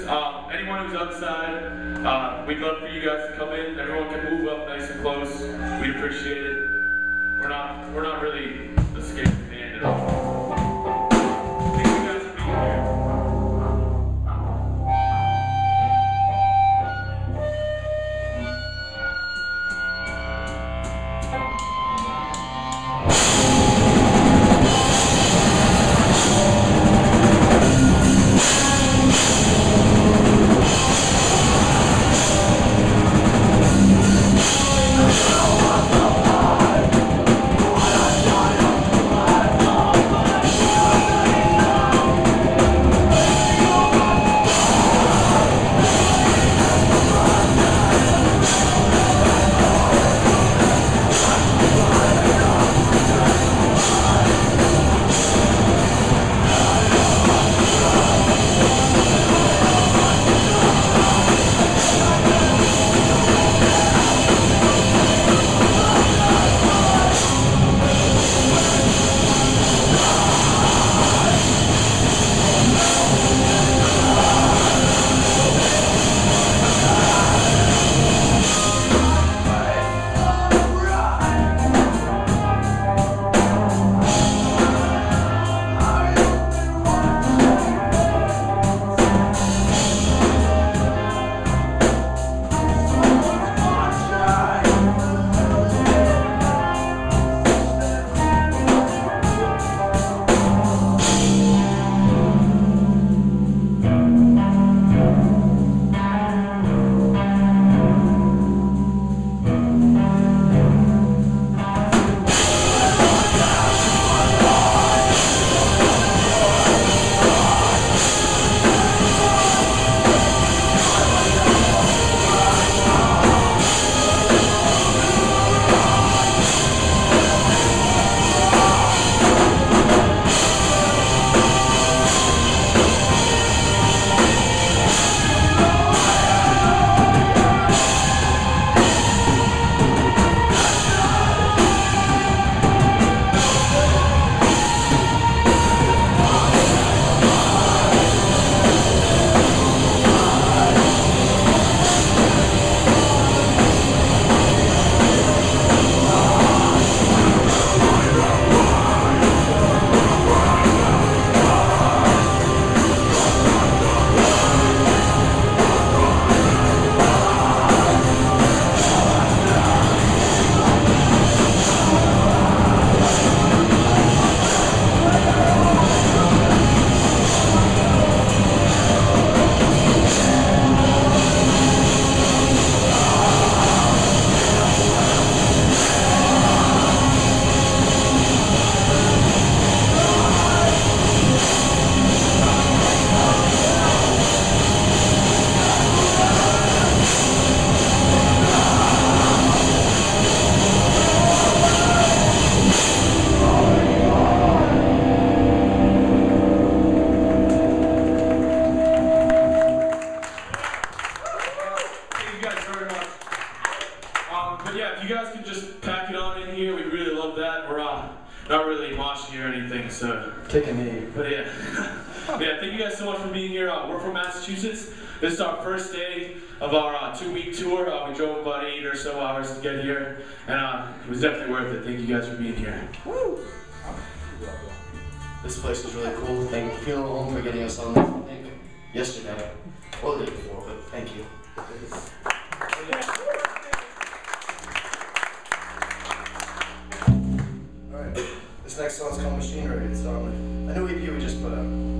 anyone who's outside, we'd love for you guys to come in. Everyone can move up nice and close. We'd appreciate it. We're not really a scary band at all. Thank you guys for being here. But yeah, if you guys could just pack it on in here, we'd really love that. We're not really moshing or anything, so. Take a knee. But yeah. Yeah, thank you guys so much for being here. We're from Massachusetts. This is our first day of our 2-week tour. We drove about 8 or so hours to get here, and it was definitely worth it. Thank you guys for being here. Woo! This place is really cool. Thank you, Funeral Home, for getting us on, I think, yesterday. Or the day before, but thank you. Alright, this next song's called Machinery. It's a new EP we just put out.